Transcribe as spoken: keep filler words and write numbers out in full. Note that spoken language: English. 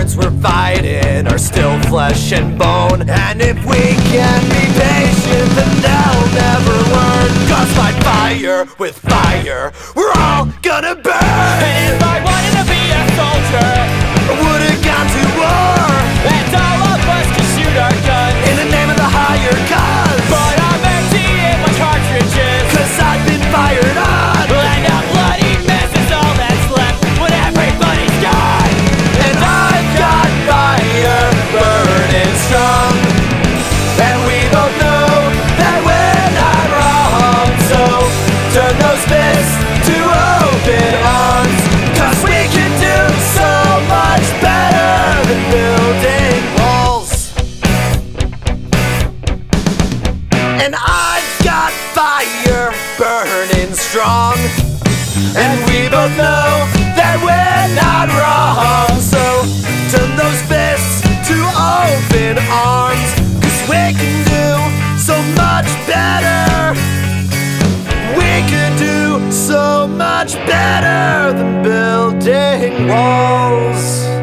words we're fighting are still flesh and bone. And if we can't be patient, then they'll never learn. Cause by fire with fire, we're all gonna burn. And if I wanted to be a soldier, I would've gone to war, and all of us to shoot our guns in the name of the higher cause. But I'm emptying my cartridges, Cause I've been fired on, and a bloody mess is all that's left when everybody's gone. and I've got fire burning strong. And we both know that we're not wrong. So turn those fists to open arms, cause we can do so much better than building walls. And I've got fire burning strong, and we both know that we're not wrong. So turn those fists to open arms, cause we can do so much better. We could do so much better than building walls.